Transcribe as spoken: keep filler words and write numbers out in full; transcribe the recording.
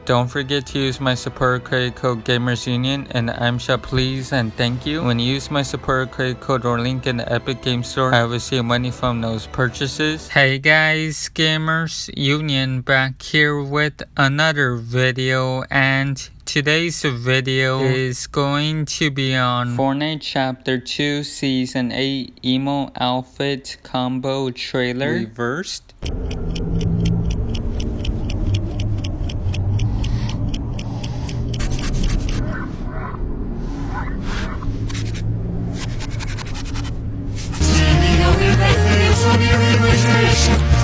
Don't forget to use my support credit code GamersUnion and I'm shop please and thank you. When you use my support credit code or link in the Epic Game Store, I will receive money from those purchases. Hey guys, Gamers Union back here with another video, and today's video is going to be on Fortnite Chapter two Season eight Emo Outfit Combo Trailer Reversed. Your imagination.